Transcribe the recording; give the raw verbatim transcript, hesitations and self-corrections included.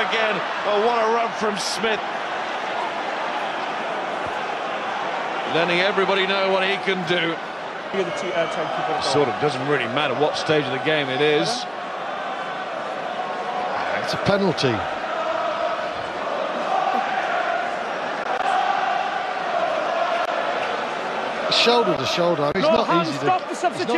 Again, oh, what a run from Smith. Letting everybody know what he can do. Sort of doesn't really matter what stage of the game it is. It's a penalty. Shoulder to shoulder. It's not easy to.